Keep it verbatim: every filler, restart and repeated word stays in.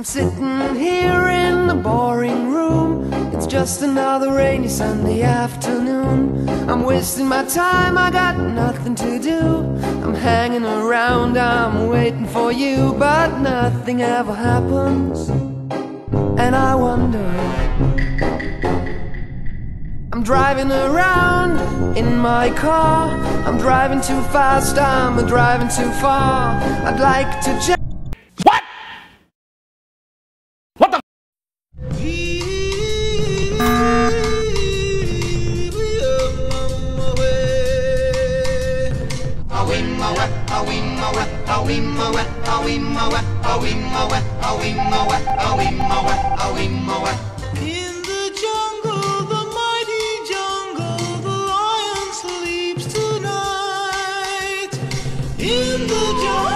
I'm sitting here in the boring room. It's just another rainy Sunday afternoon. I'm wasting my time, I got nothing to do. I'm hanging around, I'm waiting for you, but nothing ever happens. And I wonder, I'm driving around in my car. I'm driving too fast, I'm driving too far. I'd like to just What? What the? In the jungle, the mighty jungle, the lion sleeps tonight. In the jungle.